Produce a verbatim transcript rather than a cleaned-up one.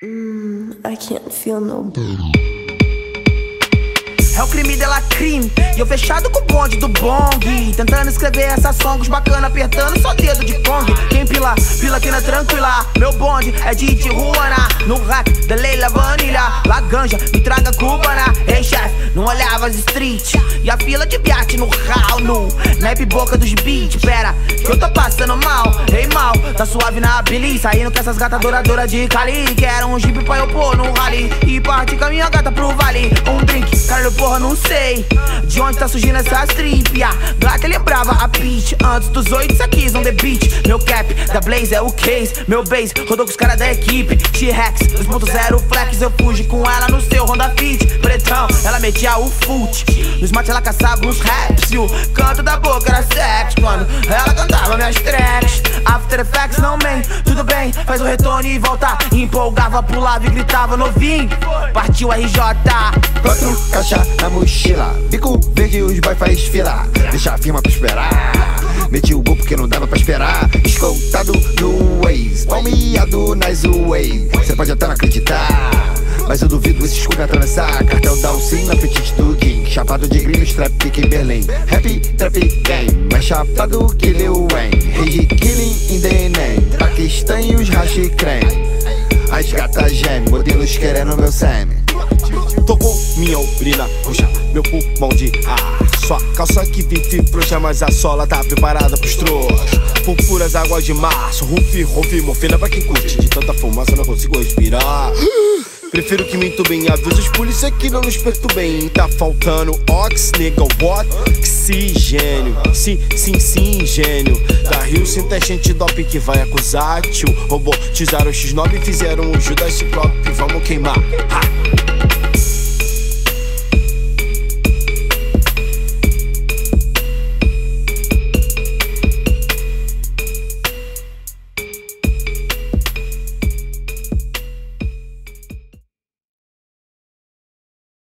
Mm, I can't feel no. É o crime dela crime, e eu fechado com o bonde do bong, tentando escrever essas songs bacana, apertando só dedo de Kong. Quem pila, pila aqui na tranquila. Meu bonde é de Tijuana, no rack da Leila Vanilha. Laganja, me traga cubana. Ei chefe, não olhava as street, e a fila de biate no hall, no nap boca dos beats. Pera, que eu tô passando mal, ei mal, tá suave na Billy, saindo com essas gatas adoradoras de Cali. Quero um jeep pra eu pôr no rally e partir com a minha gata pro vale. Um drink, Carlos, porra, não sei de onde tá surgindo essa strip. A gata lembrava a Peach antes dos oito saques on the beach. Meu cap da Blaze é o case, meu base rodou com os caras da equipe. T-Rex dois ponto zero flex, eu fugi com ela no seu Honda Fit. Pretão, ela metia o foot, nos mate ela caçava os raps, e o canto da boca era sexo quando ela cantava minhas tracks. After Effects não man, tudo bem, faz o retorno e volta. Empolgava, pulava e gritava novinho, partiu R J. Quatro caixa na mochila, bico verde os boy faz fila, deixa a firma pra esperar. Meti o gol porque não dava pra esperar. Escoltado no Waze, palmeado nas Way. Cê pode até não acreditar, mas eu duvido esse escudo atravessar. Cartel da Alcina, apetite do King, chapado de grilhos, trap em Berlim. Rap, trap game, mais chapado que Lil Wayne. Rage killing in the name, Paquistão e os hashi creme. As gatas gêmeas, modelos querendo meu sêmen. Tô com minha urina, puxa meu pulmão de ar. Sua calça que vive frouxa, mas a sola tá preparada pros trouxas. Purpuras águas de março, rufi, rufi, morfina pra quem curte. De tanta fumaça não consigo respirar. Prefiro que me entubem, avisa os polícia que não nos perturbem. Tá faltando ox, nigga, what? Oxigênio, sim, sim, sim, gênio. Da Rio sem teste antidoping que vai acusar, tio. Robotizaram o X nove e fizeram o Judas Ciclope, vamos queimar, ha!